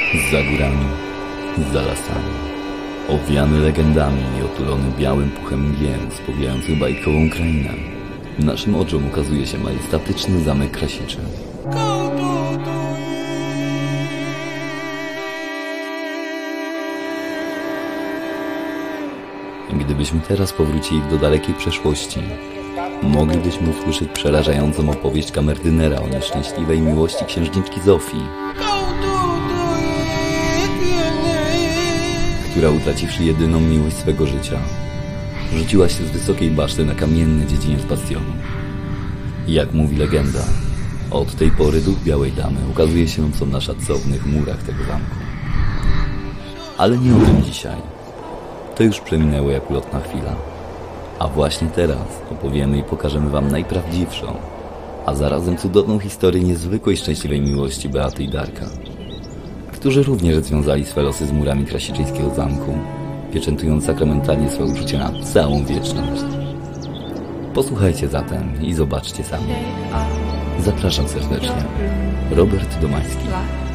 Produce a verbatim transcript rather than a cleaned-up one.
Za górami, za lasami, owiany legendami i otulony białym puchem mgieł, spowijający bajkową krainę, naszym oczom ukazuje się majestatyczny zamek Krasiczy. Gdybyśmy teraz powrócili do dalekiej przeszłości, moglibyśmy usłyszeć przerażającą opowieść kamerdynera o nieszczęśliwej miłości księżniczki Zofii, która, utraciwszy jedyną miłość swego życia, rzuciła się z wysokiej baszty na kamienny dziedziniec bastionu. Jak mówi legenda, od tej pory duch Białej Damy ukazuje się co na szacownych murach tego zamku. Ale nie o tym dzisiaj. To już przeminęło jak ulotna chwila. A właśnie teraz opowiemy i pokażemy wam najprawdziwszą, a zarazem cudowną historię niezwykłej szczęśliwej miłości Beaty i Darka, którzy również związali swe losy z murami krasiczyńskiego zamku, pieczętując sakramentalnie swoje uczucia na całą wieczność. Posłuchajcie zatem i zobaczcie sami. Zapraszam serdecznie. Robert Domański.